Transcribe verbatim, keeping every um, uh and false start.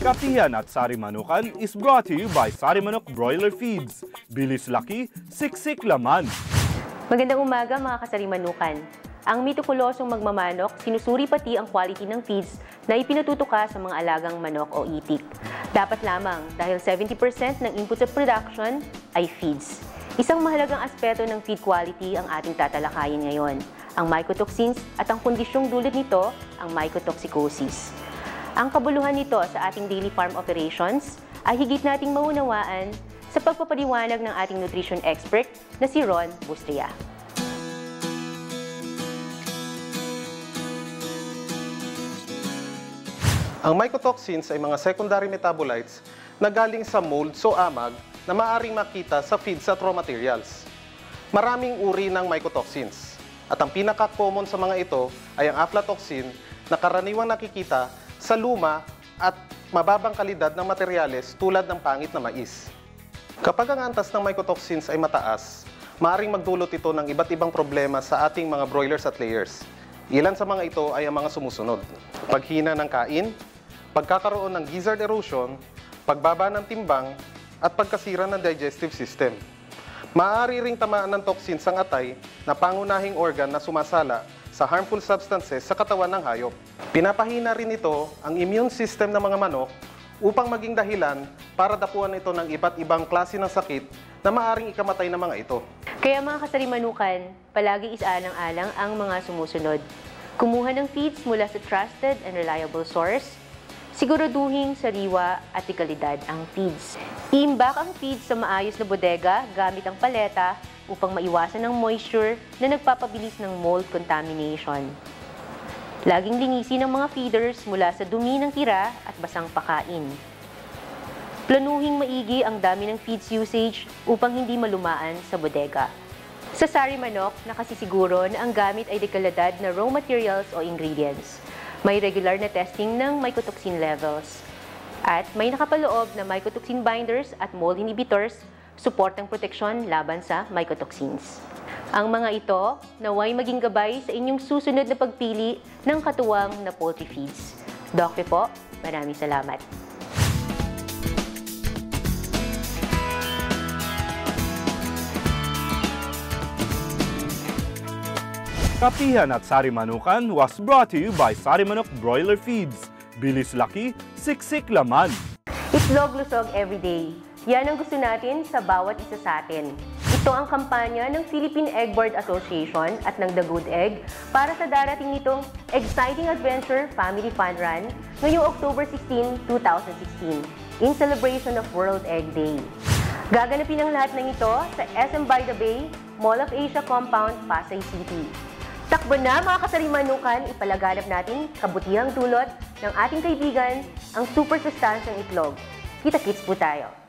Kapihan at Sari Manukan is brought to you by Sari Manok Broiler Feeds. Bilis laki, siksik laman. Magandang umaga mga kasari manukan. Ang metikulosong magmamanok, sinusuri pati ang quality ng feeds na ipinatutuka sa mga alagang manok o itik. Dapat lamang dahil seventy percent ng input sa production ay feeds. Isang mahalagang aspeto ng feed quality ang ating tatalakayin ngayon, ang mycotoxins at ang kondisyong dulot nito, ang mycotoxicosis. Ang kabuluhan nito sa ating daily farm operations ay higit nating maunawaan sa pagpapaliwanag ng ating nutrition expert na si Ron Bustria. Ang mycotoxins ay mga secondary metabolites na galing sa molds o amag na maaaring makita sa feeds at raw materials. Maraming uri ng mycotoxins at ang pinaka-common sa mga ito ay ang aflatoxin na karaniwang nakikita sa luma at mababang kalidad ng materyales tulad ng pangit na mais. Kapag ang antas ng mycotoxins ay mataas, maaaring magdulot ito ng iba't ibang problema sa ating mga broilers at layers. Ilan sa mga ito ay ang mga sumusunod: paghina ng kain, pagkakaroon ng gizzard erosion, pagbaba ng timbang, at pagkasira ng digestive system. Maaari ring tamaan ng toxins ang atay na pangunahing organ na sumasala sa harmful substances sa katawan ng hayop. Pinapahina rin ito ang immune system ng mga manok upang maging dahilan para dapuan ito ng iba't ibang klase ng sakit na maaring ikamatay ng mga ito. Kaya mga kasari manukan, palagi isaalang-alang ang mga sumusunod. Kumuha ng feeds mula sa trusted and reliable source. Siguraduhing sariwa at dekalidad ang feeds. Iimbak ang feeds sa maayos na bodega gamit ang paleta upang maiwasan ang moisture na nagpapabilis ng mold contamination. Laging linisin ang mga feeders mula sa dumi ng tira at basang pakain. Planuhing maigi ang dami ng feeds usage upang hindi malumaan sa bodega. Sa Sari Manok, nakasisiguro na ang gamit ay dekalidad na raw materials o ingredients. May regular na testing ng mycotoxin levels. At may nakapaloob na mycotoxin binders at mold inhibitors, suportang proteksyon laban sa mycotoxins. Ang mga ito naway maging gabay sa inyong susunod na pagpili ng katuwang na poultry feeds. Doctor po, maraming salamat. Kapihan at Sari Manukan was brought to you by Sari Manok Broiler Feeds. Bilis laki, siksik laman. Itlog lusog everyday. Yan ang gusto natin sa bawat isa sa atin. Ito ang kampanya ng Philippine Egg Board Association at ng The Good Egg para sa darating nitong Exciting Adventure Family Fun Run ngayong October sixteen, two thousand sixteen in celebration of World Egg Day. Gaganapin ang lahat ng ito sa S M by the Bay, Mall of Asia Compound, Pasay City. Takbo na mga kasari manukan, ipalaganap natin kabutihang dulot ng ating kaibigan, ang super sustansyang itlog. Kita-kits po tayo!